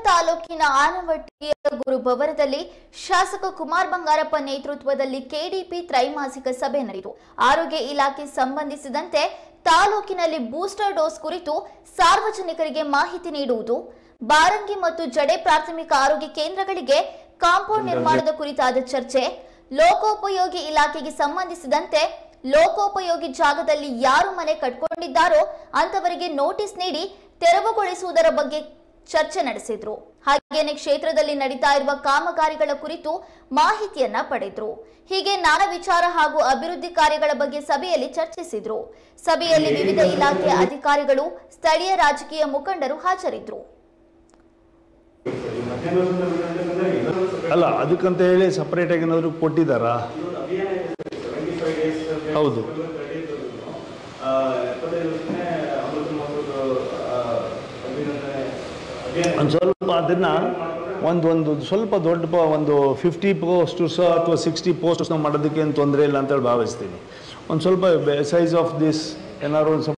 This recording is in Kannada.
ತಾಲೂಕಿನ ಆನವಟ್ಟಿಯ ಗುರುಭವನದಲ್ಲಿ ಶಾಸಕ ಕುಮಾರ್ ಬಂಗಾರಪ್ಪ ನೇತೃತ್ವದಲ್ಲಿ ಕೆಡಿಪಿ ತ್ರೈಮಾಸಿಕ ಸಭೆ ನಡೆಯಿತು. ಆರೋಗ್ಯ ಇಲಾಖೆ ಸಂಬಂಧಿಸಿದಂತೆ ತಾಲೂಕಿನಲ್ಲಿ ಬೂಸ್ಟರ್ ಡೋಸ್ ಕುರಿತು ಸಾರ್ವಜನಿಕರಿಗೆ ಮಾಹಿತಿ ನೀಡುವುದು, ಬಾರಂಗಿ ಮತ್ತು ಜಡೆ ಪ್ರಾಥಮಿಕ ಆರೋಗ್ಯ ಕೇಂದ್ರಗಳಿಗೆ ಕಾಂಪೌಂಡ್ ನಿರ್ಮಾಣದ ಕುರಿತಾದ ಚರ್ಚೆ, ಲೋಕೋಪಯೋಗಿ ಇಲಾಖೆಗೆ ಸಂಬಂಧಿಸಿದಂತೆ ಲೋಕೋಪಯೋಗಿ ಜಾಗದಲ್ಲಿ ಯಾರು ಮನೆ ಕಟ್ಕೊಂಡಿದ್ದಾರೋ ಅಂತವರಿಗೆ ನೋಟಿಸ್ ನೀಡಿ ತೆರವುಗೊಳಿಸುವುದರ ಬಗ್ಗೆ ಚರ್ಚೆ ನಡೆಸಿದ್ರು. ಹಾಗೇನೆ ಕ್ಷೇತ್ರದಲ್ಲಿ ನಡೀತಾ ಇರುವ ಕಾಮಗಾರಿಗಳ ಕುರಿತು ಮಾಹಿತಿಯನ್ನ ಪಡೆದ್ರು. ಹೀಗೆ ನಾನಾ ವಿಚಾರ ಹಾಗೂ ಅಭಿವೃದ್ಧಿ ಕಾರ್ಯಗಳ ಬಗ್ಗೆ ಸಭೆಯಲ್ಲಿ ಚರ್ಚಿಸಿದ್ರು. ಸಭೆಯಲ್ಲಿ ವಿವಿಧ ಇಲಾಖೆಯ ಅಧಿಕಾರಿಗಳು, ಸ್ಥಳೀಯ ರಾಜಕೀಯ ಮುಖಂಡರು ಹಾಜರಿದ್ದರು. ಅಲ್ಲ, ಅದಕ್ಕಂತ ಹೇಳಿ ಸಪರೇಟ್ ಆಗಿ ಏನಾದರೂ ಕೊಟ್ಟಿದ್ದಾರಾ? ಹೌದು, ಒಂದು ಸ್ವಲ್ಪ ಅದನ್ನು ಒಂದು ಸ್ವಲ್ಪ ದೊಡ್ಡ ಒಂದು 50 ಪೋಸ್ಟರ್ಸ್ ಅಥವಾ 60 ಪೋಸ್ಟರ್ಸ್ನ ಮಾಡೋದಕ್ಕೆ ಏನು ತೊಂದರೆ ಇಲ್ಲ ಅಂತೇಳಿ ಭಾವಿಸ್ತೀನಿ. ಒಂದು ಸ್ವಲ್ಪ ಸೈಜ್ ಆಫ್ ದಿಸ್ ಏನಾದ್ರು ಒಂದು